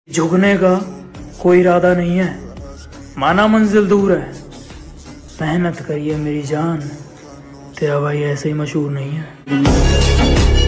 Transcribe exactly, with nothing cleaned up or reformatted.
झुकने का कोई इरादा नहीं है, माना मंजिल दूर है, मेहनत करिए मेरी जान, तेरा भाई ऐसे ही मशहूर नहीं है।